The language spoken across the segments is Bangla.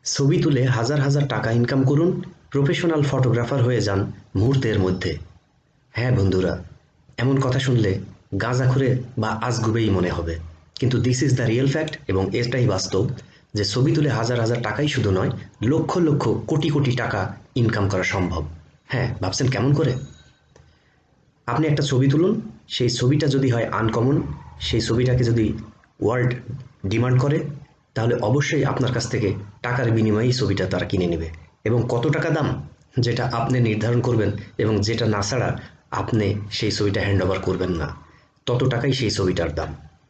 ছবি তুলে হাজার হাজার টাকা ইনকাম করুন, প্রফেশনাল ফটোগ্রাফার হয়ে যান মুহূর্তের মধ্যে। হ্যাঁ বন্ধুরা, এমন কথা শুনলে গাঁজাখুরে বা আজগুবেই মনে হবে, কিন্তু this is the real fact এবং এটাই বাস্তব যে ছবি তুলে হাজার হাজার টাকাই শুধু নয়, লক্ষ লক্ষ কোটি কোটি টাকা ইনকাম করা সম্ভব। হ্যাঁ, ভাবছেন কেমন করে? আপনি একটা ছবি তুলুন, সেই ছবিটা যদি হয় আনকমন, সেই ছবিটাকে যদি ওয়ার্ল্ড ডিমান্ড করে, তাহলে অবশ্যই আপনার কাছ থেকে টাকার বিনিময়ে এই ছবিটা তারা কিনে নেবে। এবং কত টাকা দাম, যেটা আপনি নির্ধারণ করবেন এবং যেটা না ছাড়া আপনি সেই ছবিটা হ্যান্ড ওভার করবেন না, তত টাকাই সেই ছবিটার দাম।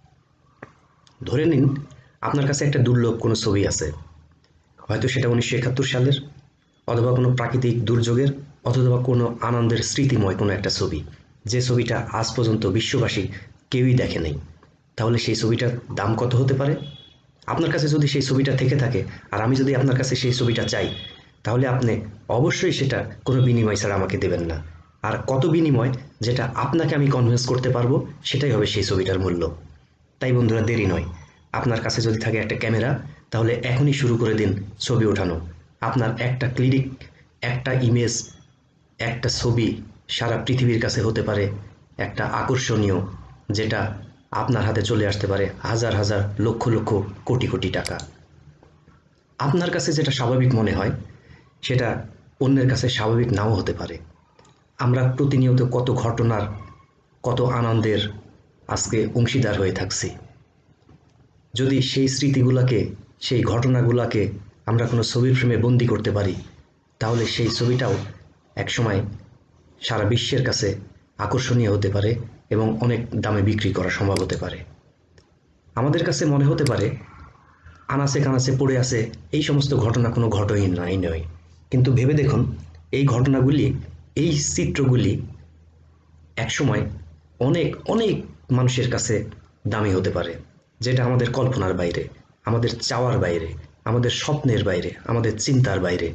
ধরে নিন আপনার কাছে একটা দুর্লভ কোনো ছবি আছে, হয়তো সেটা 1971 সালের, অথবা কোনো প্রাকৃতিক দুর্যোগের, অথবা কোনো আনন্দের স্মৃতিময় কোনো একটা ছবি, যে ছবিটা আজ পর্যন্ত বিশ্ববাসী কেউই দেখে নেই। তাহলে সেই ছবিটার দাম কত হতে পারে? আপনার কাছে যদি সেই ছবিটা থেকে থাকে আর আমি যদি আপনার কাছে সেই ছবিটা চাই, তাহলে আপনি অবশ্যই সেটা কোনো বিনিময় ছাড়া আমাকে দেবেন না। আর কত বিনিময়, যেটা আপনাকে আমি কনভিন্স করতে পারবো, সেটাই হবে সেই ছবিটার মূল্য। তাই বন্ধুরা, দেরি নয়। আপনার কাছে যদি থাকে একটা ক্যামেরা, তাহলে এখনই শুরু করে দিন ছবি ওঠানো। আপনার একটা ক্লিক, একটা ইমেজ, একটা ছবি সারা পৃথিবীর কাছে হতে পারে একটা আকর্ষণীয়, যেটা আপনার হাতে চলে আসতে পারে হাজার হাজার লক্ষ লক্ষ কোটি কোটি টাকা। আপনার কাছে যেটা স্বাভাবিক মনে হয়, সেটা অন্যের কাছে স্বাভাবিক নাও হতে পারে। আমরা প্রতিনিয়ত কত ঘটনার, কত আনন্দের আজকে অংশীদার হয়ে থাকছি। যদি সেই স্মৃতিগুলোকে, সেই ঘটনাগুলোকে আমরা কোনো ছবির ফ্রেমে বন্দি করতে পারি, তাহলে সেই ছবিটাও একসময় সারা বিশ্বের কাছে আকর্ষণীয় হতে পারে এবং অনেক দামে বিক্রি করা সম্ভব হতে পারে। আমাদের কাছে মনে হতে পারে আনাচে কানাচে পড়ে আছে এই সমস্ত ঘটনা কোনো ঘটনাই নয়, কিন্তু ভেবে দেখুন, এই ঘটনাগুলি, এই চিত্রগুলি একসময় অনেক অনেক মানুষের কাছে দামি হতে পারে, যেটা আমাদের কল্পনার বাইরে, আমাদের চাওয়ার বাইরে, আমাদের স্বপ্নের বাইরে, আমাদের চিন্তার বাইরে।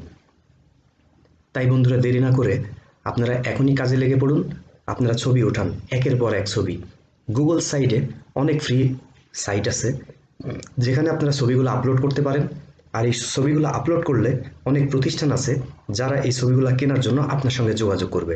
তাই বন্ধুরা, দেরি না করে আপনারা এখনই কাজে লেগে পড়ুন। আপনারা ছবি ওঠান, একের পর এক ছবি। গুগল সাইটে অনেক ফ্রি সাইট আছে, যেখানে আপনারা ছবিগুলো আপলোড করতে পারেন। আর এই ছবিগুলো আপলোড করলে অনেক প্রতিষ্ঠান আছে যারা এই ছবিগুলো কেনার জন্য আপনার সঙ্গে যোগাযোগ করবে।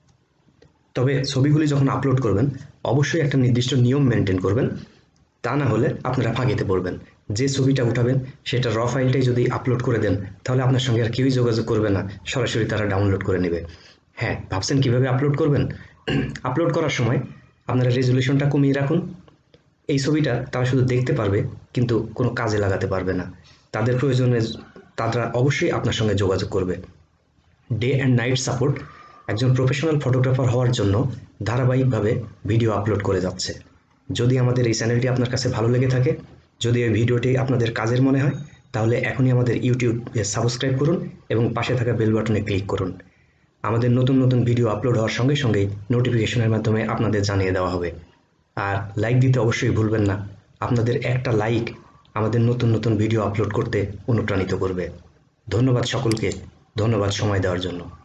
তবে ছবিগুলি যখন আপলোড করবেন, অবশ্যই একটা নির্দিষ্ট নিয়ম মেনটেন করবেন, তা না হলে আপনারা ফাঁকিতে পড়বেন। যে ছবিটা উঠাবেন সেটা র ফাইলটাই যদি আপলোড করে দেন, তাহলে আপনার সঙ্গে আর কেউই যোগাযোগ করবে না, সরাসরি তারা ডাউনলোড করে নেবে। হ্যাঁ, ভাবছেন কিভাবে আপলোড করবেন? আপলোড করার সময় আপনারা রেজুলেশনটা কমিয়ে রাখুন। এই ছবিটা তারা শুধু দেখতে পারবে, কিন্তু কোনো কাজে লাগাতে পারবে না। তাদের প্রয়োজনে তারা অবশ্যই আপনার সঙ্গে যোগাযোগ করবে। ডে অ্যান্ড নাইট সাপোর্ট একজন প্রফেশনাল ফটোগ্রাফার হওয়ার জন্য ধারাবাহিকভাবে ভিডিও আপলোড করে যাচ্ছে। যদি আমাদের এই চ্যানেলটি আপনার কাছে ভালো লেগে থাকে, যদি এই ভিডিওটি আপনাদের কাজের মনে হয়, তাহলে এখনই আমাদের ইউটিউবে সাবস্ক্রাইব করুন এবং পাশে থাকা বেল বাটনে ক্লিক করুন। আমাদের নতুন নতুন ভিডিও আপলোড হওয়ার সঙ্গে সঙ্গেই নোটিফিকেশনের মাধ্যমে আপনাদের জানিয়ে দেওয়া হবে। আর লাইক দিতে অবশ্যই ভুলবেন না। আপনাদের একটা লাইক আমাদের নতুন নতুন ভিডিও আপলোড করতে অনুপ্রাণিত করবে। ধন্যবাদ সকলকে, ধন্যবাদ সময় দেওয়ার জন্য।